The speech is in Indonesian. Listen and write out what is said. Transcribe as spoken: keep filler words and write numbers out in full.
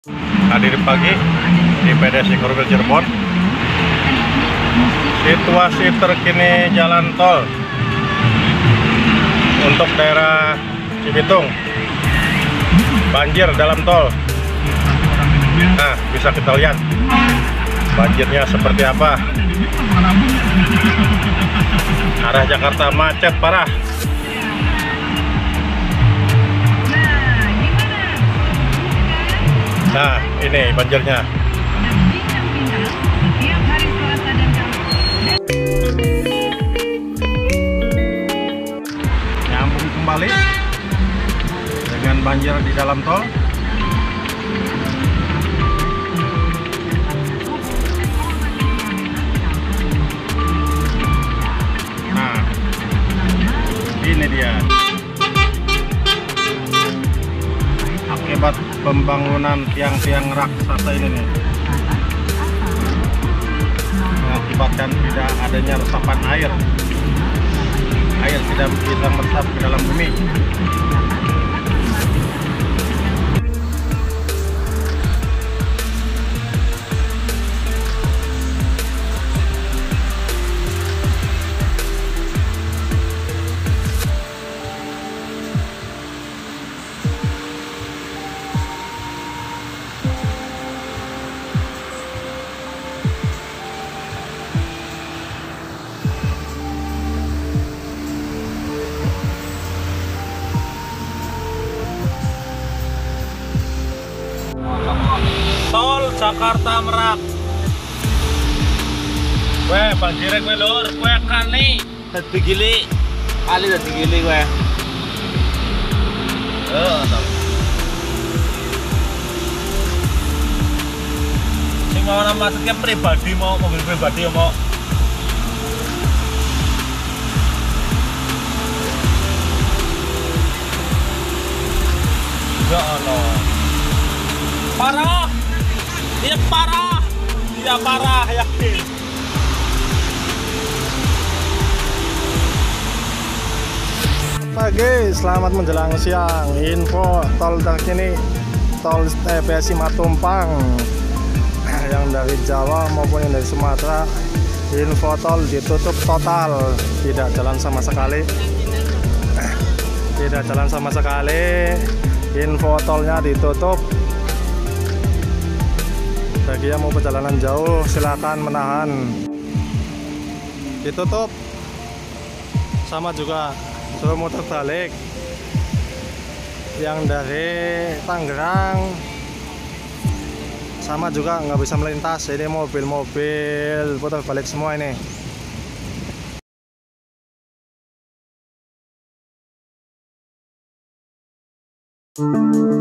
Hadir pagi di P D S Korwil Cirebon. Situasi terkini jalan tol untuk daerah Cibitung, banjir dalam tol. Nah, bisa kita lihat banjirnya seperti apa. Arah Jakarta macet parah. Nah, ini banjirnya. Nyambung kembali dengan banjir di dalam tol. Nah, ini dia. Akibat pembangunan tiang-tiang raksasa ini nih, mengakibatkan tidak adanya resapan air. Air tidak bisa meresap ke dalam bumi. Tol Jakarta Merak. Weh, banjirnya gue lur, gue kali dadi gili, kali dadi gili gue. Eh, tol. Sing mau nama macetnya pribadi, mau mobil pribadi mau. Ya Allah. Parah. Dia parah, dia parah, yakin. Pagi, selamat menjelang siang. Info tol terkini, tol T B Simatupang yang dari Jawa maupun yang dari Sumatera. Info tol ditutup total, tidak jalan sama sekali. Tidak jalan sama sekali. Info tolnya ditutup. Bagi yang mau perjalanan jauh silakan menahan. Ditutup. Sama juga suruh muter balik. Yang dari Tangerang sama juga nggak bisa melintas. Ini mobil-mobil putar balik semua ini.